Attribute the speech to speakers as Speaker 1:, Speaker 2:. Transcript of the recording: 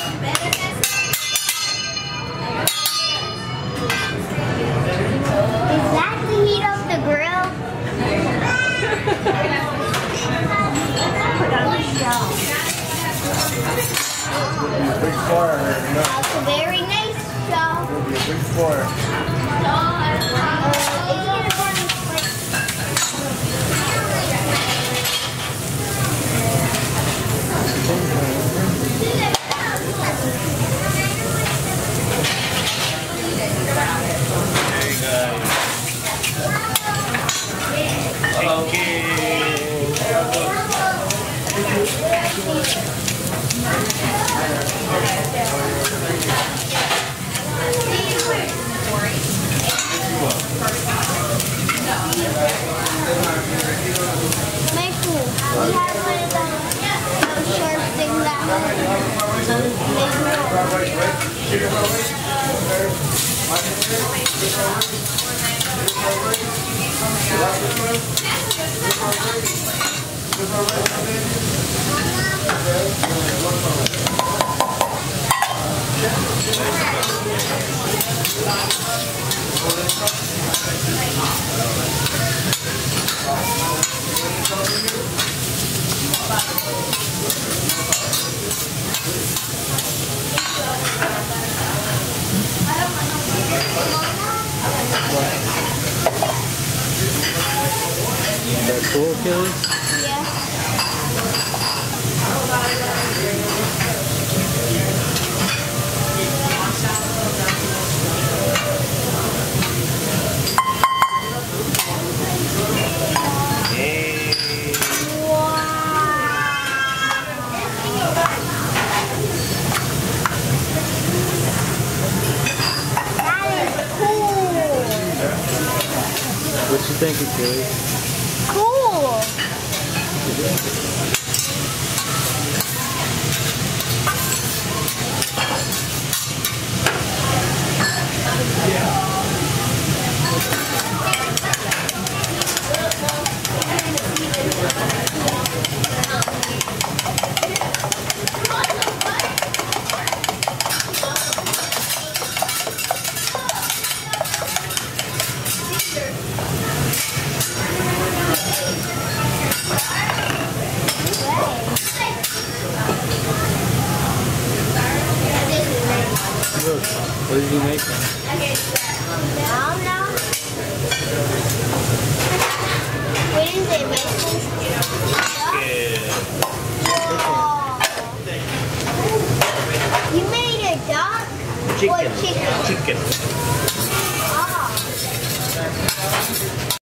Speaker 1: Is that the heat of the grill? Put on the show.
Speaker 2: Big fire.
Speaker 1: That's a very nice show.
Speaker 2: It'll be a big fire.
Speaker 1: Michael, we have one of those sharp things that
Speaker 2: That cool, Kelly?
Speaker 1: yeah.
Speaker 2: What you thinking, Kelly?
Speaker 1: Cool.
Speaker 2: Look, what did you make then?
Speaker 1: I don't know. What is it, Michael? You made a duck or chicken?
Speaker 2: Chicken.
Speaker 1: Oh.